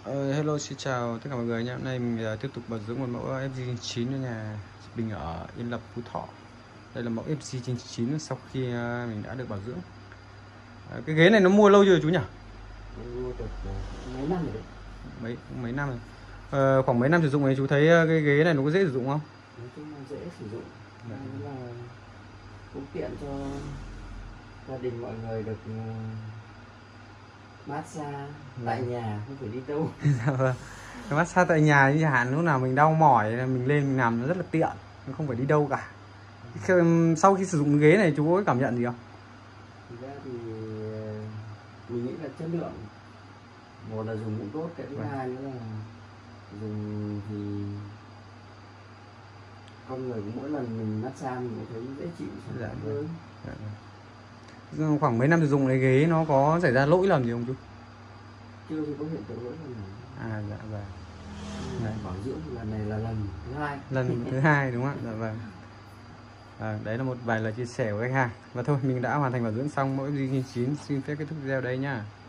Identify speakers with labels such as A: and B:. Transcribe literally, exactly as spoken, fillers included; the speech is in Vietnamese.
A: Uh, hello, xin chào tất cả mọi người nhé. Hôm nay mình uh, tiếp tục bảo dưỡng một mẫu F G chín chín cho nhà Bình ở Yên Lập, Phú Thọ. Đây là mẫu F G chín chín sau khi uh, mình đã được bảo dưỡng. Uh, cái ghế này nó mua lâu chưa chú nhỉ?
B: Mua được mấy năm rồi đấy.
A: Mấy mấy năm rồi. Uh, khoảng mấy năm sử dụng này chú thấy uh, cái ghế này nó có dễ sử dụng không?
B: Nói chung là dễ sử dụng. Đây là cũng tiện cho gia đình mọi người được massage tại nhà, không phải đi đâu.
A: Cái massage tại nhà như hạn lúc nào mình đau mỏi mình lên mình làm nó rất là tiện, không phải đi đâu cả. Sau khi sử dụng ghế này chú có cảm nhận gì không?
B: Thực ra thì mình nghĩ là chất lượng, một là dùng cũng tốt, cái thứ
A: Vâng.
B: hai nữa là dùng thì con người mỗi lần mình massage mình cũng thấy dễ chịu,
A: Dạ.
B: hơn.
A: Dạ. Khoảng mấy năm sử dụng cái ghế nó có xảy ra lỗi làm gì không chú?
B: Chưa thì có hiện tượng lỗi lần nào.
A: À dạ vâng.
B: Này, bảo dưỡng lần này là lần thứ hai.
A: Lần thứ hai đúng không ạ? Dạ vâng. À, đấy là một vài lời chia sẻ của khách hàng. Và thôi mình đã hoàn thành bảo dưỡng xong mẫu F G chín, xin phép kết thúc video đây nhá.